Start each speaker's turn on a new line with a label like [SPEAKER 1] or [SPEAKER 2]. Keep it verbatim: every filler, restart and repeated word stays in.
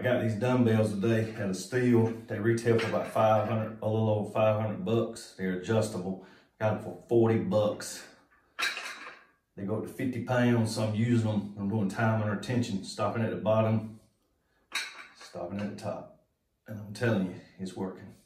[SPEAKER 1] got these dumbbells today at a steal. They retail for about five hundred, a little over five hundred bucks. They're adjustable. Got them for forty bucks. They go up to fifty pounds, so I'm using them. I'm doing time under tension, stopping at the bottom, stopping at the top. And I'm telling you, it's working.